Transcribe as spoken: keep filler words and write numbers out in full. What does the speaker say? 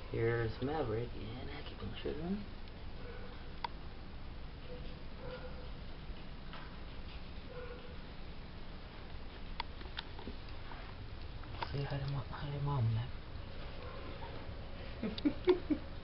Here's Maverick and acupuncture. Say hi to, mo hi to mom, Mac.